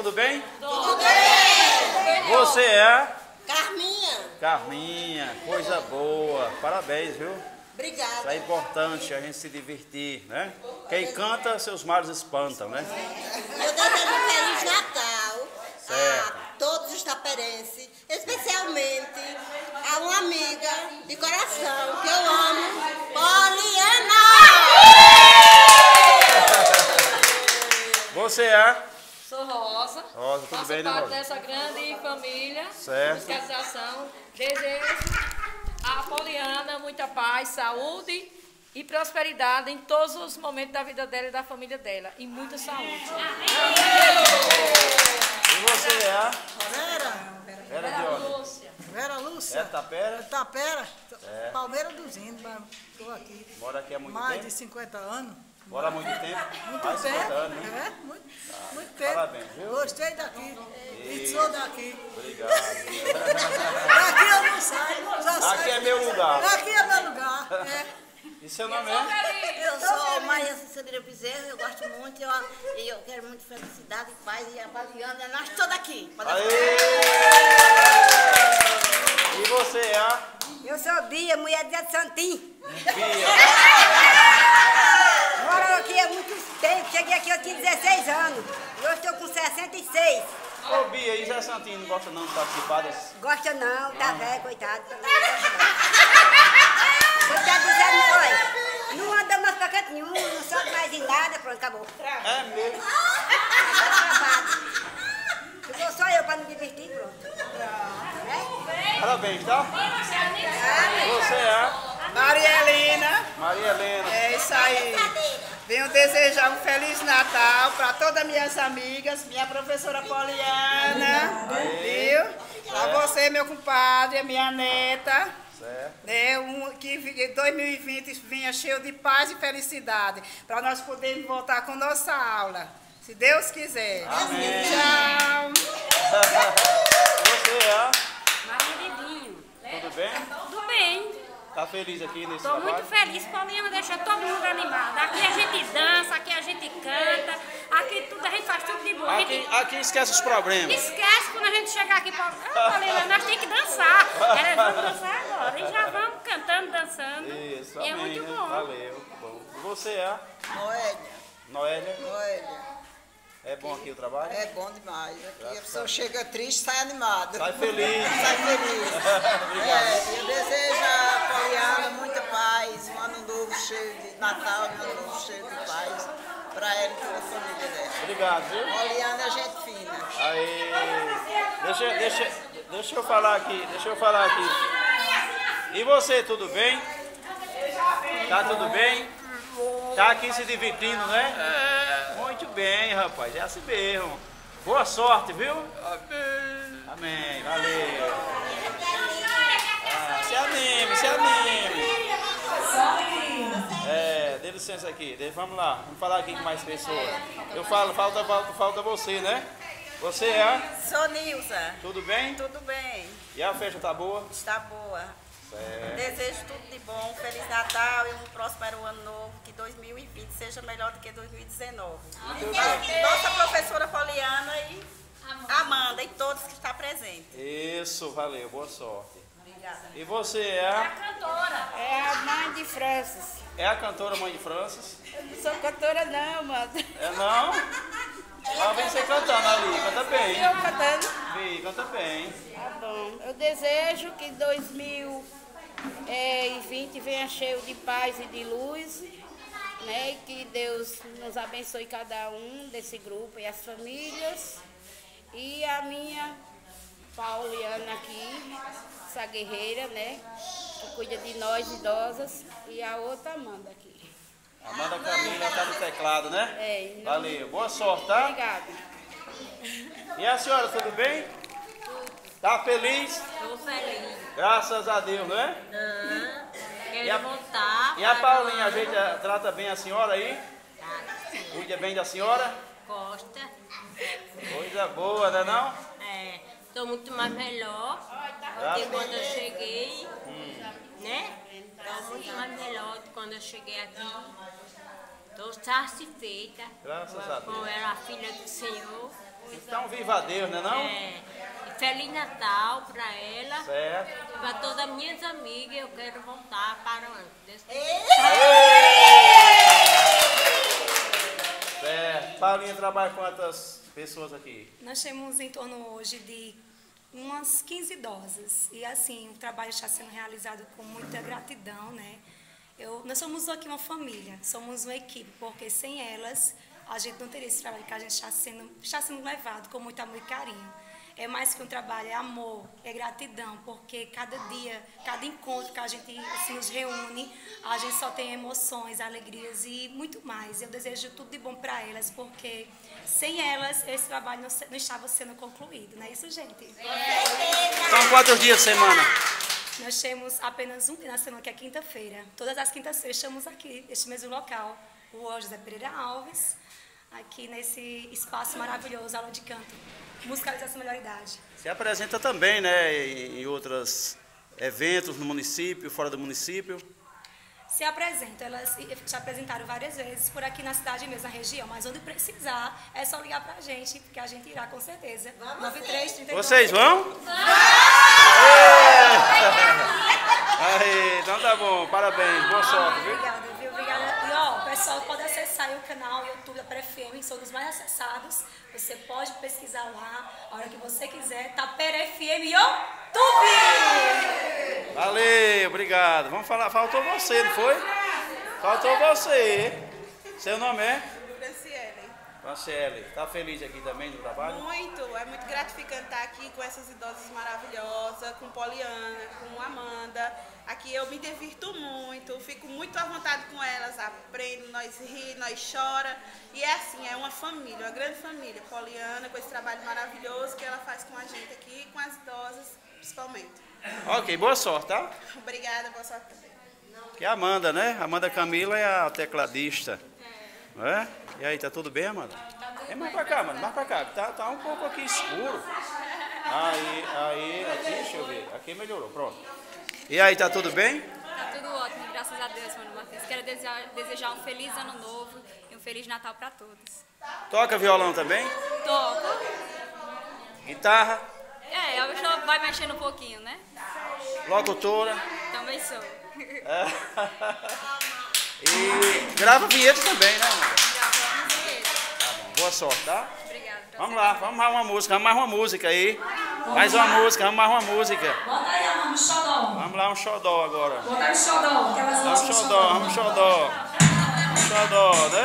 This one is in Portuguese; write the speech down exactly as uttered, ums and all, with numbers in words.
tudo bem? Tudo bem! Você é? Carminha. Carminha, coisa boa. Parabéns, viu? Obrigada. Isso é importante, a gente se divertir, né? Quem canta, seus males espantam, né? Eu desejo um Feliz Natal Certo. a todos os taperenses, especialmente a uma amiga de coração que eu amo, Poliana! Você é? Sou Rosa. Rosa, tudo Faço bem, né, parte Rosa? dessa grande família. Certo. Musicalização. Desejo a Poliana muita paz, saúde e prosperidade em todos os momentos da vida dela e da família dela. E muita saúde. E você é? Vera, Vera de onde? Lúcia. Vera Lúcia. É Tapera? Tapera, É. Palmeira dos Índios, mas estou aqui. Mora aqui há muito Mais tempo? de cinquenta anos. Mora há muito tempo? Muito Mais de tempo, cinquenta anos, né? é, muito, muito tempo. Parabéns, viu? Gostei daqui e sou daqui. Obrigado. Daqui eu não saio, já Aqui sei. é meu lugar. Aqui é meu lugar. É. E seu nome é? Eu sou Maria Cecília Bezerra, eu gosto muito, eu, e eu quero muito felicidade e paz, e a Poliana, nós todos aqui. Pode Aê! E você é? Eu sou Bia, mulher de Santim. Bia. Moro aqui há muito tempo. Cheguei aqui, eu tinha dezesseis anos. Eu estou com sessenta e seis. Ô Bia, e Zé Santinho não gosta não de participar desse? Gosta não, tá velho, coitado. Coitado do Zé não foi. Não anda mais pra canto nenhum, não sobe mais em nada, pronto, acabou. É mesmo? Ficou só eu pra me divertir, pronto. É? Parabéns, tá? Você é? Maria Helena, Maria Helena. é isso aí. Venho desejar um Feliz Natal para todas as minhas amigas, minha professora Poliana, viu? Para você, meu compadre, a minha neta. Certo. Né, um, que dois mil e vinte venha cheio de paz e felicidade, para nós podermos voltar com nossa aula, se Deus quiser. Amém. Tchau. Você é? Maria Vidinho. Tudo bem? Tudo bem. Tá feliz aqui nesse Estou trabalho? muito feliz. Poliana deixou todo mundo animado. Aqui a gente dança, aqui a gente canta, aqui tudo a gente faz tudo de bom. A Aqui, gente aqui esquece os problemas. esquece quando a gente chegar aqui. Pra... Ah, Poliana, nós temos que dançar. Elas vão dançar agora. E já vamos cantando, dançando. Isso, E é amém, muito né? bom. Valeu. Bom. E você é? Noélia, Noélia? Noélia, É bom aqui o trabalho? é bom demais. Aqui a pessoa chega triste, sai animada. Sai feliz. Sai feliz. Obrigado. É, eu desejo a Poliana muita paz, um ano novo cheio de Natal, um ano novo cheio de paz para ela e toda a família dela. Obrigado, viu? Poliana é gente fina. Aí, deixa, deixa, deixa eu falar aqui, deixa eu falar aqui. E você, tudo bem? Tá tudo bem? Tá aqui se divertindo, né? Muito bem, rapaz, é assim mesmo. Boa sorte, viu? Amém. Amém, valeu. Ah, se anime, se anime. É, dê licença aqui, vamos lá, vamos falar aqui com mais pessoas. Eu falo, falta, falta, falta você, né? Você é? Sou Nilza, Tudo bem? tudo bem, E a festa tá boa? está boa. Certo. Desejo tudo de bom, Feliz Natal e um próspero ano novo, que dois mil e vinte seja melhor do que dois mil e dezenove. Nossa professora Poliana e Amanda e todos que estão presentes. Isso, valeu, boa sorte. Obrigada. E você é? Cantora. É a mãe de Francis. É a cantora mãe de Francis? Eu não sou cantora não, mano. É não? Ah, vem você cantando ali, canta bem. Eu cantando. Vi, canta bem. Tá bom. Eu desejo que dois mil e vinte venha cheio de paz e de luz, né? E que Deus nos abençoe cada um desse grupo e as famílias. E a minha Pauliana aqui, essa guerreira, né? Que cuida de nós idosas. E a outra Amanda aqui. Amanda Camila tá no teclado, né? É, não- Valeu, boa sorte, tá? Obrigada. E a senhora, tudo bem? Tá feliz? Estou feliz. Graças a Deus, não é? Quero E a- voltar. E a para Paulinha, a o- gente eh, trata bem a senhora aí? Cuida bem da senhora? Costa. Coisa boa, né não? É, estou muito mais melhor do Graças que quando eu cheguei. Né? Estou muito mais melhor do que quando eu cheguei aqui. Estou satisfeita. Graças com, a Deus. Com ela, a filha do Senhor. Então, viva a Deus, né não? É. E Feliz Natal para ela. Certo. Para todas as minhas amigas, eu quero voltar para antes. Certo. Paulinha trabalha com quantas pessoas aqui? Nós temos em torno hoje de umas quinze idosas. E assim, o trabalho está sendo realizado com muita gratidão, né? Eu, nós somos aqui uma família, somos uma equipe, porque sem elas a gente não teria esse trabalho que a gente está sendo, está sendo levado com muito amor e carinho. É mais que um trabalho, é amor, é gratidão, porque cada dia, cada encontro que a gente assim, nos reúne, a gente só tem emoções, alegrias e muito mais. Eu desejo tudo de bom para elas, porque sem elas esse trabalho não, não estava sendo concluído, não é isso, gente? São quantos dias de semana? Nós temos apenas um dia na semana, que é quinta-feira. Todas as quintas-feiras estamos aqui, neste mesmo local, o José Pereira Alves, aqui nesse espaço maravilhoso, aula de canto, musicalização melhor idade. Se apresenta também, né, em outros eventos no município, fora do município? Se apresentam, elas já apresentaram várias vezes por aqui na cidade mesmo, na região, mas onde precisar é só ligar pra gente, porque a gente irá com certeza. nove três, trinta e dois. Vocês vão? Aí, então tá bom, parabéns, boa sorte, viu? Obrigada, viu? Obrigada. E ó, o pessoal pode acessar aí o canal YouTube da Pere F M, são dos mais acessados. Você pode pesquisar lá, a hora que você quiser, tá Pere F M YouTube! Valeu, obrigado. Vamos falar, faltou você, não foi? Faltou você. Seu nome é? Franciele. Franciele, tá feliz aqui também no trabalho? Muito, é muito gratificante estar aqui com essas idosas maravilhosas, com Poliana, com Amanda. Aqui eu me divirto muito, fico muito à vontade com elas, aprendo, nós ri, nós chora. E é assim, é uma família, uma grande família. Poliana, com esse trabalho maravilhoso que ela faz com a gente aqui, com as idosas, principalmente. Ok, boa sorte, tá? Obrigada, boa sorte também. Que é a Amanda, né? Amanda Camila é a tecladista. Não é? E aí, tá tudo bem, Amanda? É mais pra cá, mano, mais pra cá. Tá, tá um pouco aqui escuro. Aí, aí, aqui, deixa eu ver. Aqui melhorou, pronto. E aí, tá tudo bem? Tá tudo ótimo, graças a Deus, mano Martins. Quero desejar, desejar um feliz ano novo e um feliz Natal pra todos. Toca violão também? Toco. Guitarra? É, a pessoa vai mexendo um pouquinho, né? Locutora? Também sou. É. E grava vinheta também, né, Amanda? Gravamos vinheta. Tá bom, boa sorte, tá? Obrigada. Vamos lá, vamos mais uma música, vamos mais uma música aí. Mais uma música, vamos mais uma música. Bota aí, vamos xodó. Vamos lá, um xodó agora. Bota aí o xodó, que elas Vamos gostam de xodó, vamos xodó. Um xodó, né?